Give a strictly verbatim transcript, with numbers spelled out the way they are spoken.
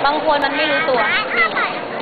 บางคนมันไม่รู้ตัว